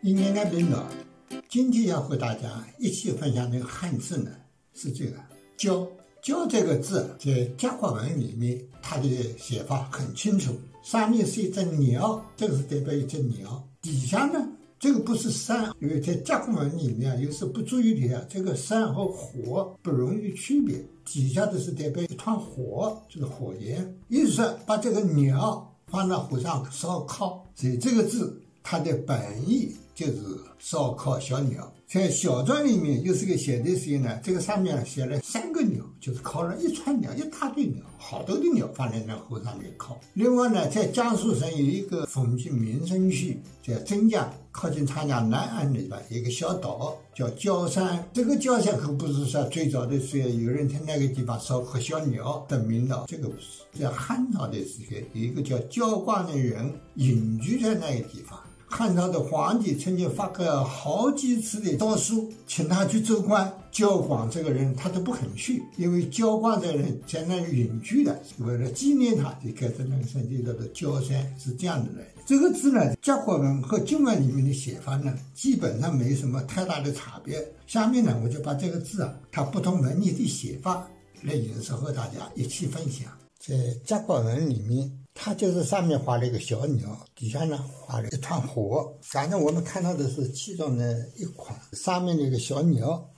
一年来宾呢，今天要和大家一起分享的汉字呢是这个“交”。交这个字在甲骨文里面，它的写法很清楚。上面是一只鸟，这个是代表一只鸟。底下呢，这个不是山，因为在甲骨文里面有时不注意的这个山和火不容易区别。底下的是代表一团火，就是火焰。意思说把这个鸟放到火上烧烤，所以这个字它的本意就是烧烤小鸟。在小篆里面又是个写的时候呢，这个上面写了3个鸟，就是烤了一串鸟，一大堆鸟，好多的鸟放在那火上面烤。另外呢，在江苏省有一个风景名胜区，在镇江靠近长江南岸那边有一个小岛叫焦山。这个焦山可不是说最早的时候有人在那个地方烧烤小鸟的名的，这个不是。在汉朝的时候有一个叫焦光的人隐居在那个地方。汉朝的皇帝曾经发过好几次的诏书，请他去州官。焦光这个人他都不肯去，因为焦光这个人在那里隐居的，为了纪念他，就改成那个省就叫做焦山，是这样的来的。这个字呢，甲骨文和金文里面的写法呢，基本上没什么太大的差别。下面呢，我就把这个字它不同文理的写法来演示和大家一起分享。在甲骨文里面，它就是上面画了一个小鸟，底下呢画了一团火。反正我们看到的是其中的一款，上面那个小鸟，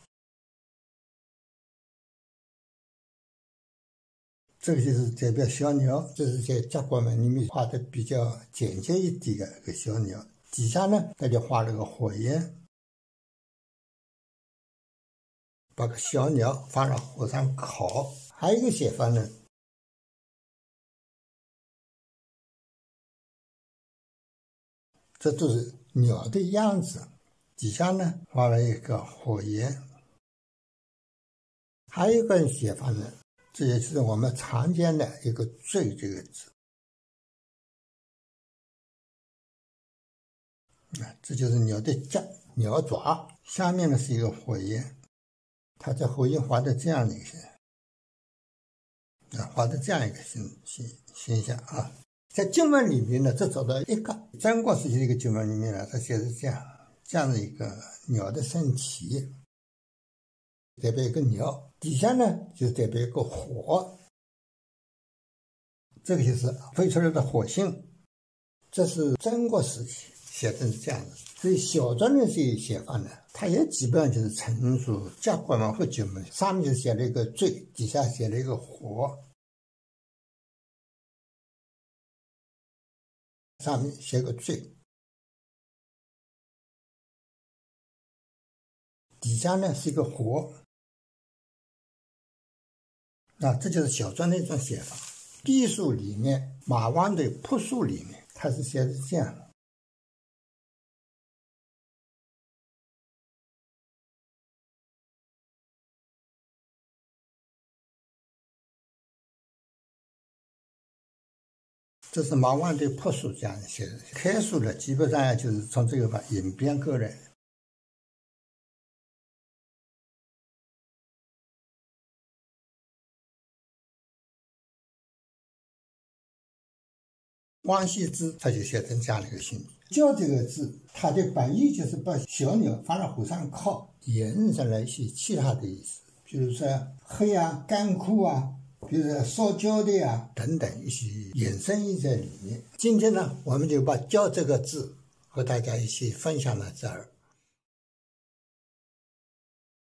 这个就是代表小鸟，这是在甲骨文里面画的比较简洁一点的一个小鸟。底下呢，他就画了个火焰，把个小鸟放到火上烤。还有一个写法呢，这都是鸟的样子，底下呢画了一个火焰。还有一个写法呢，这也是我们常见的一个“坠”这个字。这就是鸟的脚、鸟爪，下面呢是一个火焰，它在火焰画的这样的一个，画的这样一个形象啊。在经文里面呢，这找到一个三国时期的一个经文里面呢，它写的这样的一个鸟的身体，代表一个鸟，底下呢就是代表一个火，这个就是飞出来的火星。这是三国时期写的是这样的。所以小篆的这些写法呢，它也基本上就是陈述甲骨文和金文，上面写了一个坠，底下写了一个火，上面写个坠，底下呢是一个火。那这就是小篆的一种写法。隶书里面，马王的仆书里面，它是写的这样的。这是马王的仆书这样写的。楷书呢，基本上就是从这个演变过来。王羲之他就写成这样的一个形。焦这个字，它的本意就是把小鸟放到火上烤，延伸出来一些其他的意思，比如说黑啊、干枯啊，比如说烧焦的啊等等一些衍生意在里面。今天呢，我们就把焦这个字和大家一起分享到这儿。